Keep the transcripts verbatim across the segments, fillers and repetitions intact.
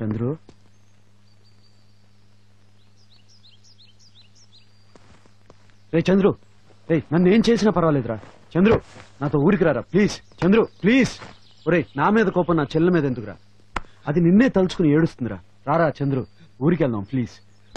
చంద్రు రే చంద్రు రే నన్ను ఏం చేసినా పర్వాలేదురా చంద్రు నాతో ఊరికి రారా ప్లీజ్ చంద్రు ప్లీజ్ ఒరే నా మీద కోపం నా చెల్లె మీద ఎందుకురా అది నిన్నే తలుచుకుని ఏడుస్తుందిరా రారా చంద్రు ఊరికి వెళ్దాం ప్లీజ్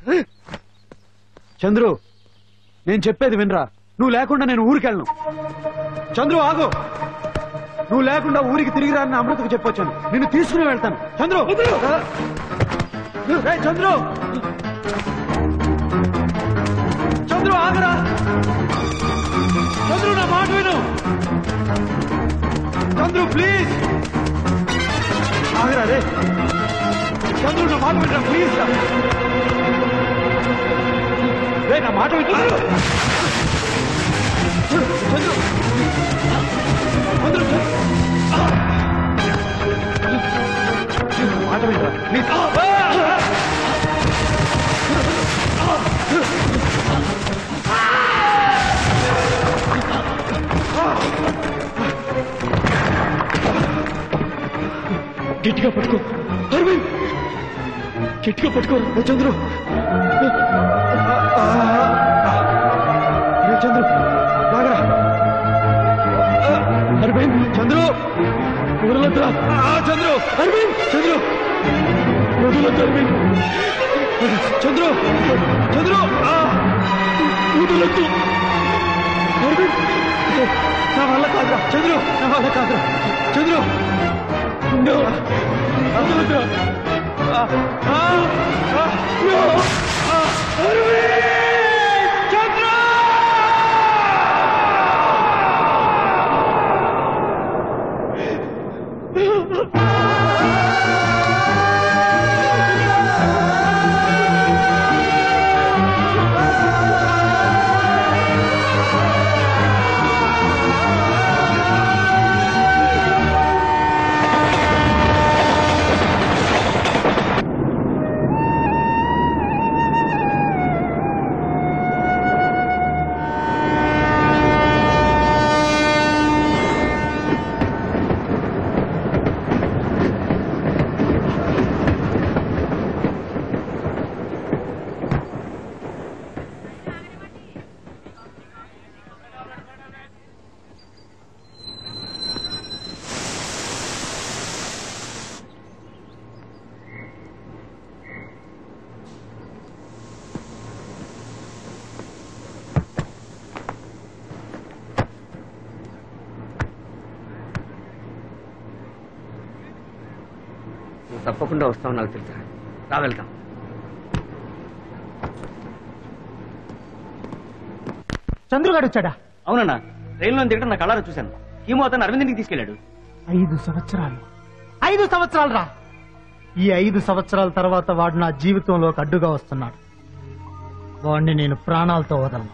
చంద్రు నేను చెప్పేది వినరా నువ్వు లేకుండా నేను ఊరికి వెళ్ళను చంద్రు ఆగు నువ్వు లేకుండా ఊరికి తిరిగి రాని అమృతకు చెప్పొచ్చాను నిన్ను తీసుకుని వెళ్తాను చంద్రు రే చంద్రు చంద్రు ఆగరా చంద్రు నా మాట విను చంద్రు ప్లీజ్ ఆగరా రే చంద్రు నా మాట వినరా ప్లీజ్ రే నా మాట విను చంద్రు చంద్రు మాట వినరా ప్లీజ్ గట్టిగా పట్టుకో అరవింద్ గట్టిగా పట్టుకో చంద్రు చంద్రు బాగా అరవింద్ చంద్రు వదలొద్దురా చంద్రు అరవింద్ చంద్రు వదలొద్దు అరవింద్ చంద్రు చంద్రు వదలొద్దు అరవింద్ నా వల్ల కాదురా చంద్రు నా వల్ల కాదురా చంద్రు వదలొద్దురా చంద్రు తప్పకుండా వస్తావు నాకు తెలుసా రా వెళ్తాం చంద్రుగాడు వచ్చాడా అవునన్నా రైల్లో దిగడం నా కళ్ళారా చూశాను కీమో అతను అరవింద్ని తీసుకెళ్లాడు ఐదు సంవత్సరాలు ఐదు సంవత్సరాలు రా ఈ ఐదు సంవత్సరాల తర్వాత వాడు నా జీవితంలోకి అడ్డుగా వస్తున్నాడు వాడిని నేను ప్రాణాలతో వదలను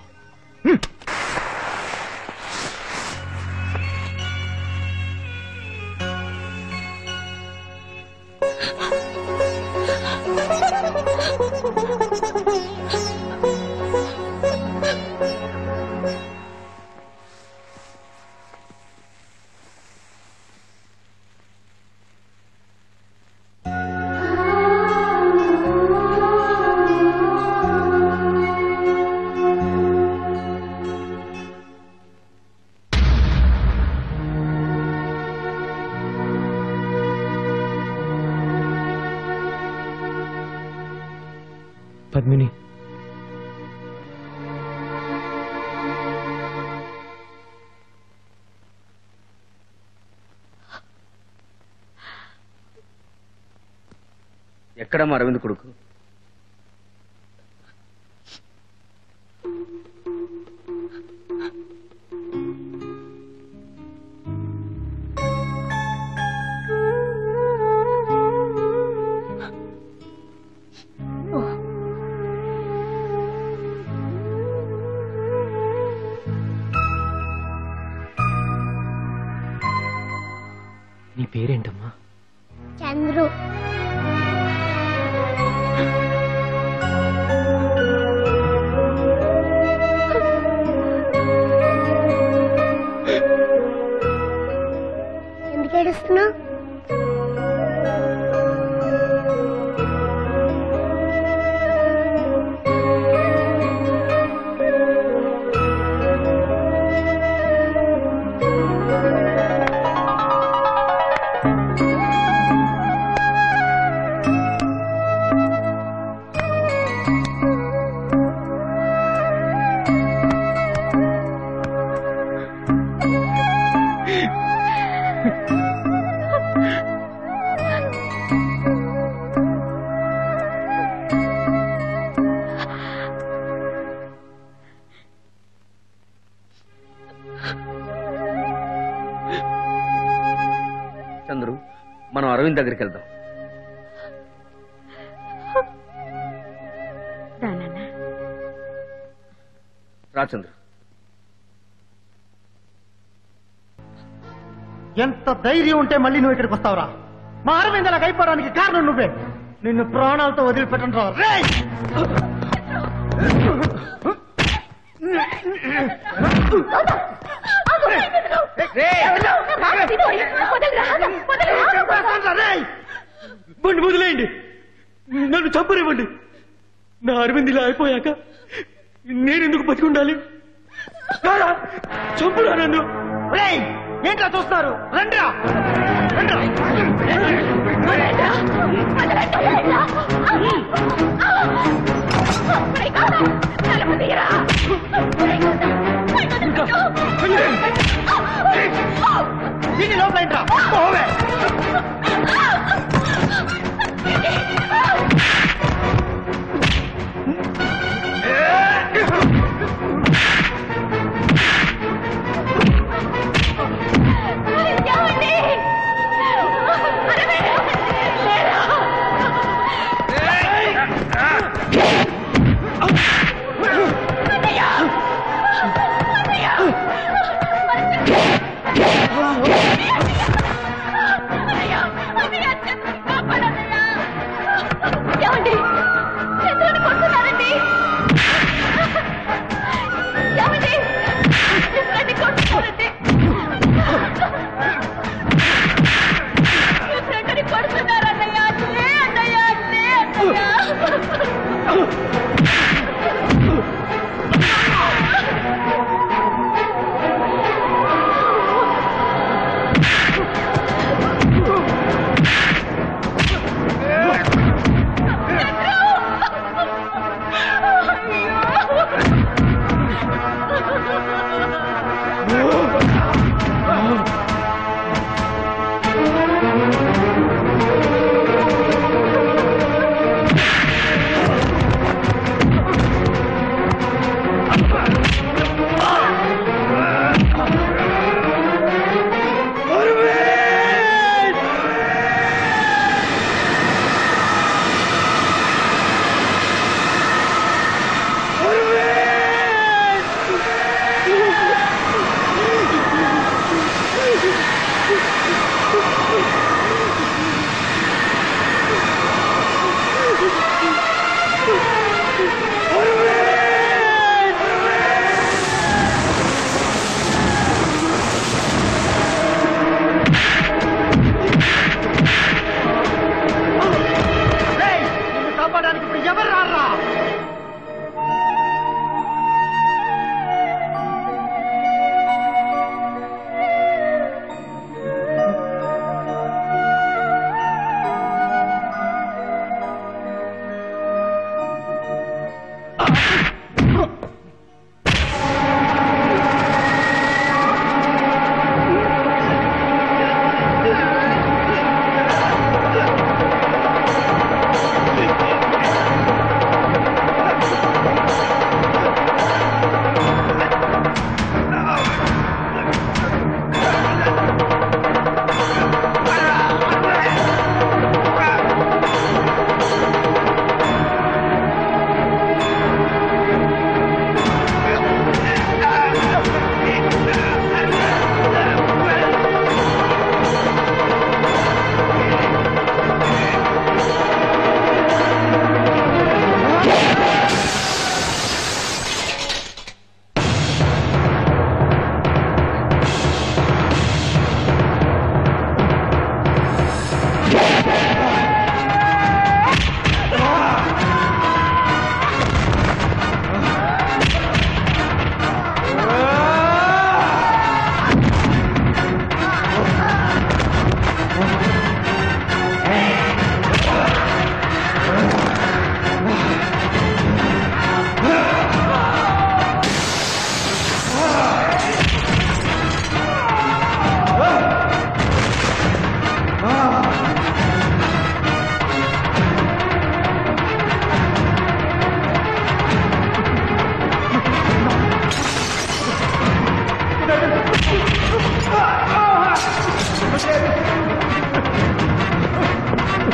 పద్మిని ఎక్కడమ్మా అరవింద్ కొడుకు నీ పేరేంటమ్మా చంద్రు ఎందుకు ఏడుస్తున్నావు? చంద్రు, మనం అరవింద్ దగ్గరికి వెళ్దాం. రా చంద్రు. ఎంత ధైర్యం ఉంటే మళ్ళీ నువ్వు ఇక్కడికి వస్తావురా? మా అరవింద్ అలా అయిపోవడానికి కారణం నువ్వే. నిన్ను ప్రాణాలతో వదిలిపెట్టను రా. రేయ్! బండి వదిలేయండి, నన్ను చంపనివ్వండి. నా అరవింద్ ఇలా అయిపోయాక నేనెందుకు బతికుండాలి? చంపురా నన్ను. రేయ్! ఏంట్రా చూస్తున్నారు? రండిరా, రండిరా. దీన్ని లోపల ఏంట్రా? పోవే.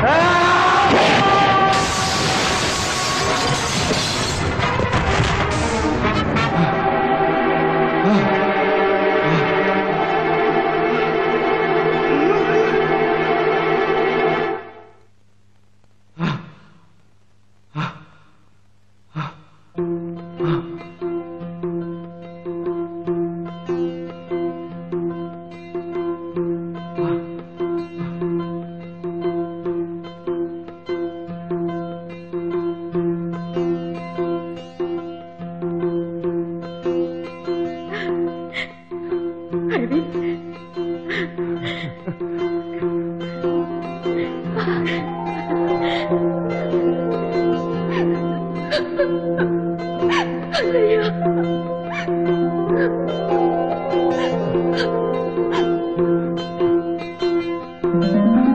అన్నయ్య